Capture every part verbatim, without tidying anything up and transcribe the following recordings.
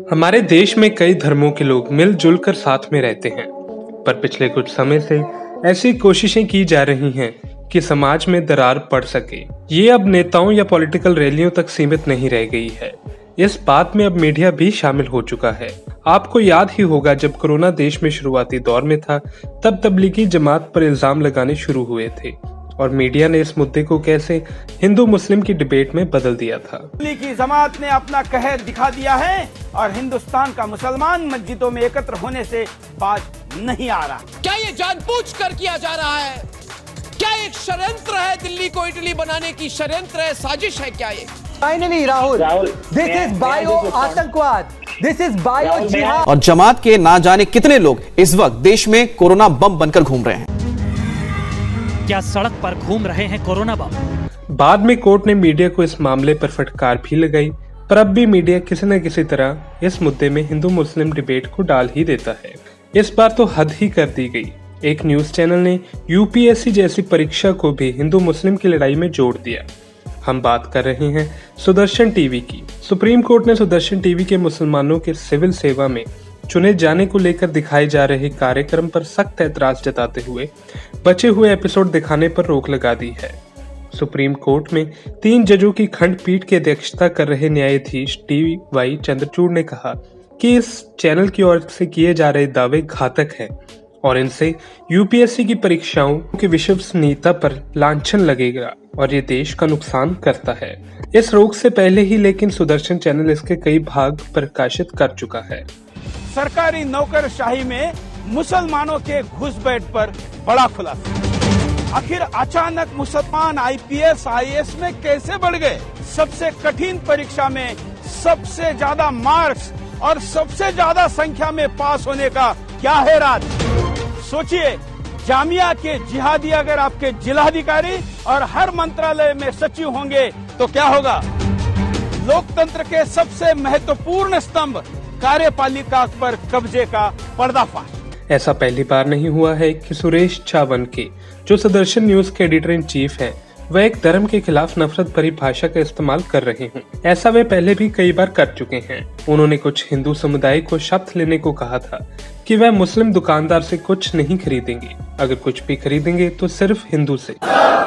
हमारे देश में कई धर्मों के लोग मिलजुल कर साथ में रहते हैं, पर पिछले कुछ समय से ऐसी कोशिशें की जा रही हैं कि समाज में दरार पड़ सके। ये अब नेताओं या पॉलिटिकल रैलियों तक सीमित नहीं रह गई है। इस बात में अब मीडिया भी शामिल हो चुका है। आपको याद ही होगा, जब कोरोना देश में शुरुआती दौर में था, तब तबलीगी जमात पर इल्जाम लगाने शुरू हुए थे और मीडिया ने इस मुद्दे को कैसे हिंदू मुस्लिम की डिबेट में बदल दिया था। तबलीगी जमात ने अपना कहर दिखा दिया है और हिंदुस्तान का मुसलमान मस्जिदों में एकत्र होने से बाज नहीं आ रहा। क्या ये जानबूझकर किया जा रहा है? क्या एक षड्यंत्र है? दिल्ली को इटली बनाने की षड्यंत्र है, साजिश है क्या ये? Finally Rahul, this is bio आतंकवाद, दिस इज बायो जिहाद। और जमात के ना जाने कितने लोग इस वक्त देश में कोरोना बम बनकर घूम रहे हैं। क्या सड़क पर घूम रहे हैं कोरोना बम? बाद में कोर्ट ने मीडिया को इस मामले पर फटकार भी लगाई, पर अब भी मीडिया किसी न किसी तरह इस मुद्दे में हिंदू मुस्लिम डिबेट को डाल ही देता है। इस बार तो हद ही कर दी गई। एक न्यूज चैनल ने यूपीएससी जैसी परीक्षा को भी हिंदू मुस्लिम की लड़ाई में जोड़ दिया। हम बात कर रहे हैं सुदर्शन टीवी की। सुप्रीम कोर्ट ने सुदर्शन टीवी के मुसलमानों के सिविल सेवा में चुने जाने को लेकर दिखाए जा रहे कार्यक्रम पर सख्त ऐतराज जताते हुए बचे हुए एपिसोड दिखाने पर रोक लगा दी है। सुप्रीम कोर्ट में तीन जजों की खंडपीठ की अध्यक्षता कर रहे न्यायाधीश टी वाई चंद्रचूड़ ने कहा कि इस चैनल की ओर से किए जा रहे दावे घातक हैं और इनसे यूपीएससी की परीक्षाओं की विश्वसनीयता पर लांछन लगेगा और ये देश का नुकसान करता है। इस रोक से पहले ही लेकिन सुदर्शन चैनल इसके कई भाग प्रकाशित कर चुका है। सरकारी नौकरशाही में मुसलमानों के घुसपैठ पर बड़ा खुलासा। आखिर अचानक मुसलमान आईपीएस आईएएस में कैसे बढ़ गए? सबसे कठिन परीक्षा में सबसे ज्यादा मार्क्स और सबसे ज्यादा संख्या में पास होने का क्या है राज? सोचिए, जामिया के जिहादी अगर आपके जिलाधिकारी और हर मंत्रालय में सचिव होंगे तो क्या होगा? लोकतंत्र के सबसे महत्वपूर्ण स्तंभ कार्यपालिका पर कब्जे का पर्दाफाश। ऐसा पहली बार नहीं हुआ है कि सुरेश चावनके, जो सुदर्शन न्यूज के एडिटर इन चीफ हैं, वह एक धर्म के खिलाफ नफरत भरी भाषा का इस्तेमाल कर रहे हैं। ऐसा वे पहले भी कई बार कर चुके हैं। उन्होंने कुछ हिंदू समुदाय को शपथ लेने को कहा था कि वह मुस्लिम दुकानदार से कुछ नहीं खरीदेंगे, अगर कुछ भी खरीदेंगे तो सिर्फ हिंदू से।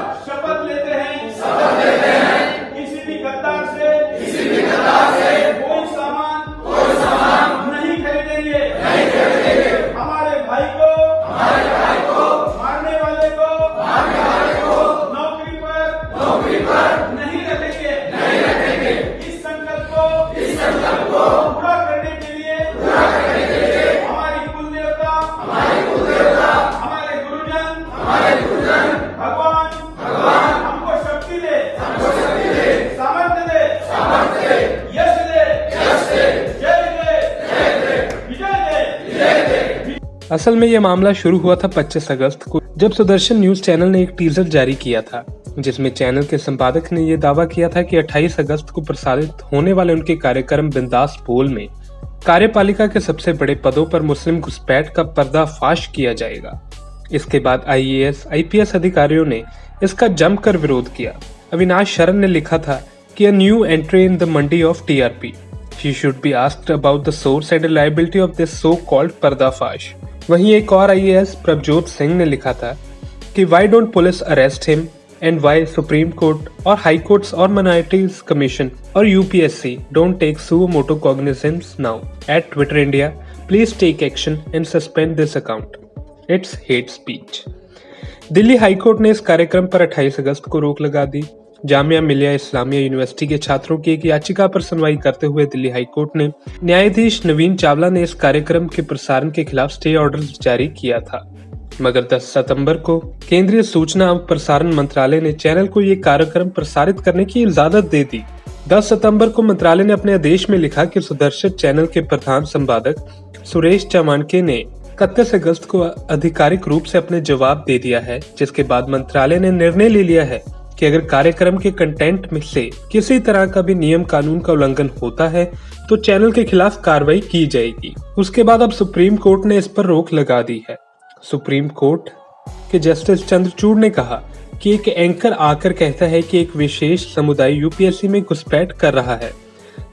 शपथ लेते हैं, शपथ लेते हैं, किसी भी गद्दार से, किसी भी गद्दार से कोई सामान, कोई सामान नहीं खरीदेंगे, नहीं खरीदेंगे। हमारे भाई को, हमारे भाई को, मारने वाले को, मारने वाले को नौकरी पर, नौकरी पर नहीं रखेंगे, नहीं रखेंगे। इस संकल्प को, इस संकल्प को पूरा करने के लिए, पूरा करने के लिए हमारी कुल देवता, हमारी कुल देवता, हमारे गुरुजन, हमारे गुरुजन, भगवान, भगवान हमको शक्ति दे, हमको शक्ति दे, सामर्थ्य दे, सामर्थ्य दे, यश दे, यश दे, जय दे, जय दे, विजय दे, विजय दे। असल में ये मामला शुरू हुआ था पच्चीस अगस्त को, जब सुदर्शन न्यूज चैनल ने एक टीजर जारी किया था, जिसमें चैनल के संपादक ने यह दावा किया था कि अट्ठाईस अगस्त को प्रसारित होने वाले उनके कार्यक्रम बिंदास बोल में कार्यपालिका के सबसे बड़े पदों पर मुस्लिम घुसपैठ का पर्दाफाश किया जाएगा। इसके बाद आईएएस आईपीएस अधिकारियों ने इसका जमकर विरोध किया। अविनाश शरण ने लिखा था कि a new entry in the mandi of TRP, she should be asked about the source and reliability of this so called pardafash. वहीं एक और आईएएस प्रभजोत सिंह ने लिखा था कि why don't police arrest him and why supreme court और हाई कोर्ट्स और minorities commission और UPSC don't take suo motu cognizance now at Twitter India, please take action and suspend this account, it's hate speech. Delhi high court ने इस कार्यक्रम पर अट्ठाईस अगस्त को रोक लगा दी। जामिया मिलिया इस्लामिया यूनिवर्सिटी के छात्रों की एक याचिका पर सुनवाई करते हुए दिल्ली हाईकोर्ट ने न्यायाधीश नवीन चावला ने इस कार्यक्रम के प्रसारण के खिलाफ स्टे ऑर्डर जारी किया था, मगर दस सितंबर को केंद्रीय सूचना और प्रसारण मंत्रालय ने चैनल को ये कार्यक्रम प्रसारित करने की इजाजत दे दी। दस सितंबर को मंत्रालय ने अपने आदेश में लिखा कि सुदर्शन चैनल के प्रधान संपादक सुरेश चावनके ने इकतीस अगस्त को आधिकारिक रूप से अपने जवाब दे दिया है, जिसके बाद मंत्रालय ने निर्णय ले लिया है कि अगर कार्यक्रम के कंटेंट में से किसी तरह का भी नियम कानून का उल्लंघन होता है तो चैनल के खिलाफ कार्रवाई की जाएगी। उसके बाद अब सुप्रीम कोर्ट ने इस पर रोक लगा दी है। सुप्रीम कोर्ट के जस्टिस चंद्रचूड़ ने कहा कि एक एंकर आकर कहता है कि एक विशेष समुदाय यूपीएससी में घुसपैठ कर रहा है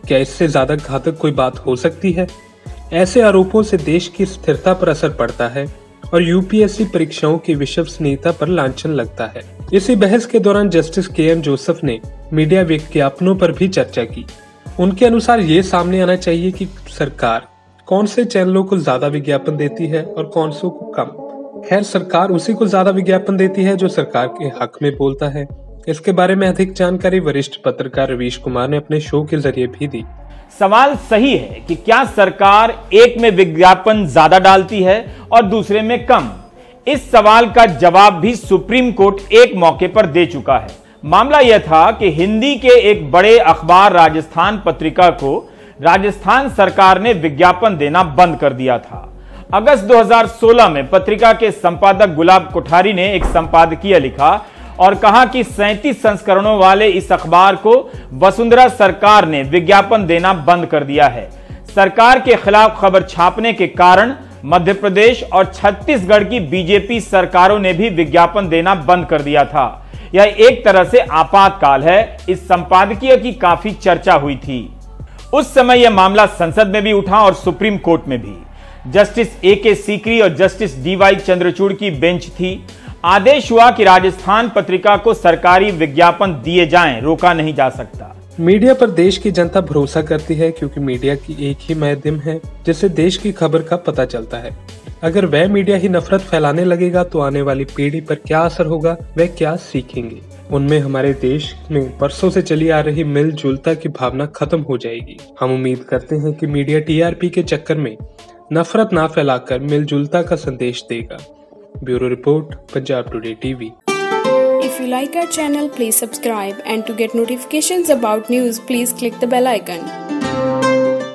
क्या इससे ज्यादा घातक कोई बात हो सकती है? ऐसे आरोपों से देश की स्थिरता पर असर पड़ता है और यूपीएससी परीक्षाओं की विश्वसनीयता पर लांछन लगता है। इसी बहस के दौरान जस्टिस के एम जोसेफ ने मीडिया विज्ञापनों पर भी चर्चा की। उनके अनुसार ये सामने आना चाहिए कि सरकार कौन से चैनलों को ज्यादा विज्ञापन देती है और कौन से को कम। खैर, सरकार उसी को ज्यादा विज्ञापन देती है जो सरकार के हक में बोलता है। इसके बारे में अधिक जानकारी वरिष्ठ पत्रकार रवीश कुमार ने अपने शो के जरिए भी दी। सवाल सही है कि क्या सरकार एक में विज्ञापन ज्यादा डालती है और दूसरे में कम? इस सवाल का जवाब भी सुप्रीम कोर्ट एक मौके पर दे चुका है। मामला यह था कि हिंदी के एक बड़े अखबार राजस्थान पत्रिका को राजस्थान सरकार ने विज्ञापन देना बंद कर दिया था। अगस्त दो हज़ार सोलह में पत्रिका के संपादक गुलाब कोठारी ने एक संपादकीय लिखा और कहा कि सैंतीस संस्करणों वाले इस अखबार को वसुंधरा सरकार ने विज्ञापन देना बंद कर दिया है। सरकार के खिलाफ खबर छापने के कारण मध्य प्रदेश और छत्तीसगढ़ की बीजेपी सरकारों ने भी विज्ञापन देना बंद कर दिया था। यह एक तरह से आपातकाल है। इस संपादकीय की काफी चर्चा हुई थी। उस समय यह मामला संसद में भी उठा और सुप्रीम कोर्ट में भी। जस्टिस ए के सीकरी और जस्टिस डी वाई चंद्रचूड़ की बेंच थी। आदेश हुआ कि राजस्थान पत्रिका को सरकारी विज्ञापन दिए जाएं, रोका नहीं जा सकता। मीडिया पर देश की जनता भरोसा करती है क्योंकि मीडिया की एक ही माध्यम है जिससे देश की खबर का पता चलता है। अगर वह मीडिया ही नफरत फैलाने लगेगा तो आने वाली पीढ़ी पर क्या असर होगा, वह क्या सीखेंगे? उनमें हमारे देश में बरसों से चली आ रही मिलजुलता की भावना खत्म हो जाएगी। हम उम्मीद करते हैं कि मीडिया टीआरपी के चक्कर में नफरत ना फैलाकर मिलजुलता का संदेश देगा। Bureau report, Punjab today TV. If you like our channel, please subscribe, and to get notifications about news, please click the bell icon.